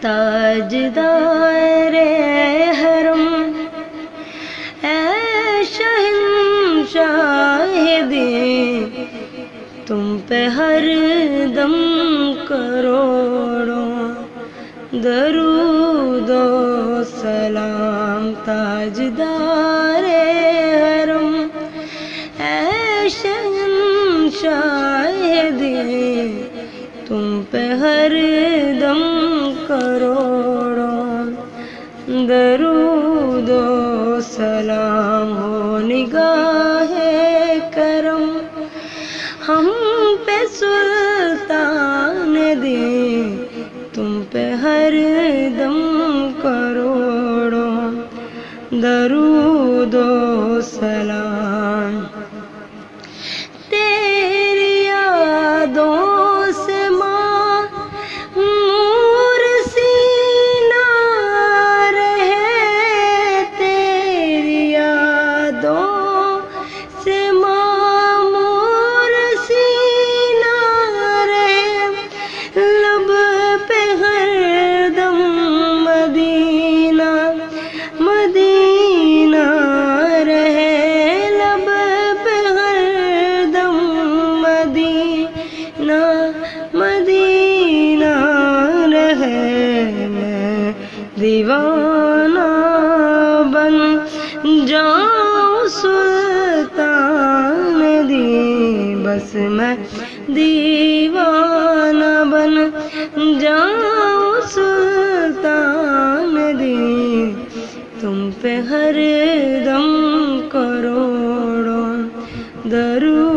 تاجدار حرم اے شہنشاہ دین، تم پہ ہر دم کروڑوں درود و سلام۔ تاجدار حرم اے شہنشاہ دین، تم پہ ہر دم کروڑوں درود و سلام۔ ہو نگاہ کرم ہم پہ سلطان دین، تم پہ ہر دم کروڑوں درود و سلام۔ تیری یادوں سے معمور سینہ رہے، تیری یادوں سے معمور سینہ رہے، لب پہ ہر دم مدینہ مدینہ رہے، لب پہ ہر دم مدینہ مدینہ رہے۔ میں دیوانہ بن جاؤں سلطان دی، بس میں دیوانہ بن جاؤں سلطان دی، تم پہ ہر دم کروڑوں درود